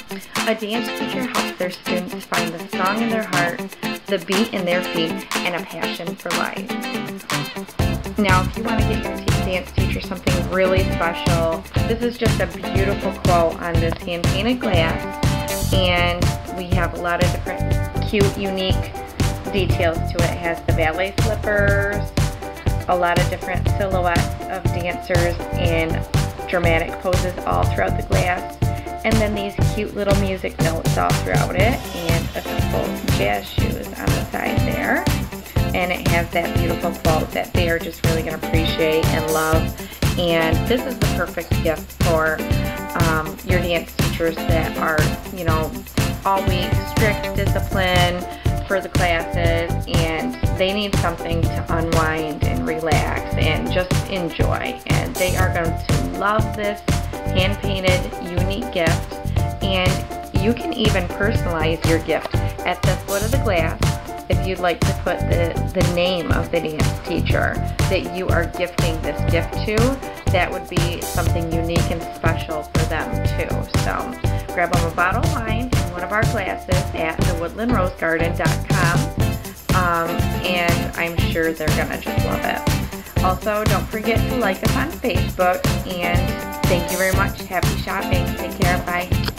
A dance teacher helps their students find the song in their heart, the beat in their feet, and a passion for life. Now, if you want to get your dance teacher something really special, this is just a beautiful quote on this hand-painted glass, and we have a lot of different cute, unique details to it. It has the ballet slippers, a lot of different silhouettes of dancers in dramatic poses all throughout the glass, and then these cute little music notes all throughout it, and a couple jazz shoes on the side there. And it has that beautiful quote that they are just really going to appreciate and love. And this is the perfect gift for your dance teachers that are, you know, all week strict discipline for the classes, and they need something to unwind and relax and just enjoy. And they are going to love this hand-painted, unique gift. And you can even personalize your gift at the foot of the glass. If you'd like to put the name of the dance teacher that you are gifting this gift to, that would be something unique and special for them too. So grab them a bottle of wine in one of our classes at thewoodlandrosegarden.com, and I'm sure they're going to just love it. Also, don't forget to like us on Facebook, and thank you very much. Happy shopping. Take care. Bye.